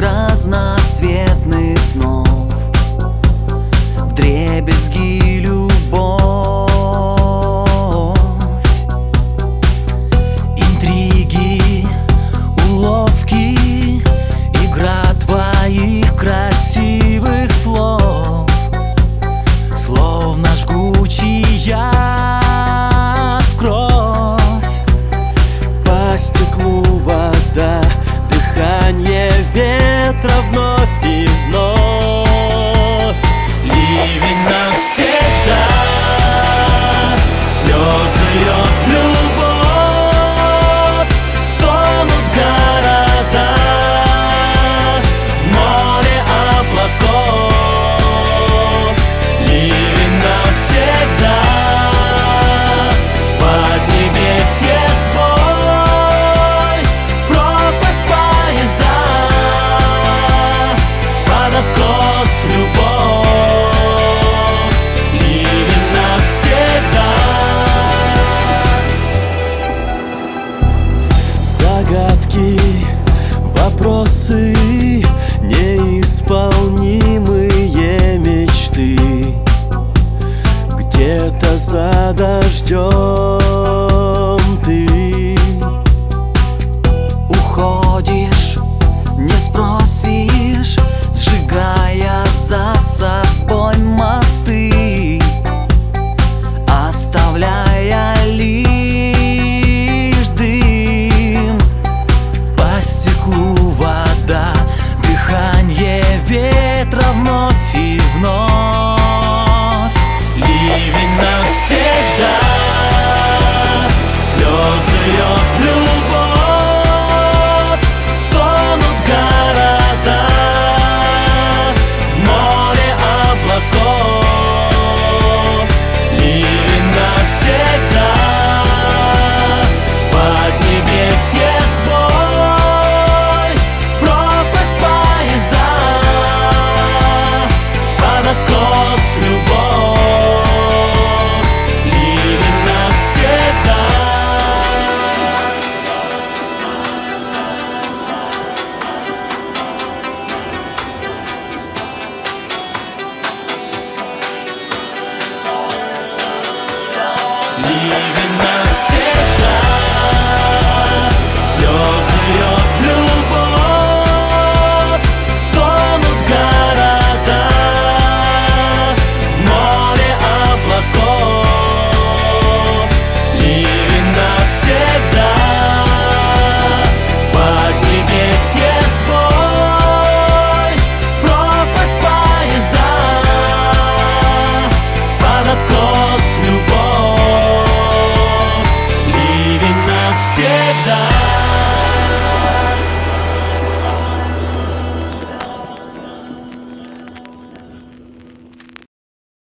разноцветных снов, вдребезги любовь, интриги, уловки, игра твоих красивых слов, словно жгучий яд в кровь. По стеклу вода, дыхание ветра вновь и вновь. Ливень навсегда, слезы льет любовь, тонут города в море облаков. Ливень навсегда, в поднебесье сбой, в пропасть поезда, под откос любовь. Ливень навсегда. Загадки, вопросы, неисполнимые мечты, где-то за дождем ты уходишь, не спросишь, сжигая за собой мосты, оставляя лишь дым. По стеклу вода, дыхание ветра вновь и вновь. Ливень навсегда, слезы льет любовь, тонут города в море облаков. Ливень навсегда, в поднебесье сбой, в пропасть поезда, под откос любовь. Ливень навсегда. Ливень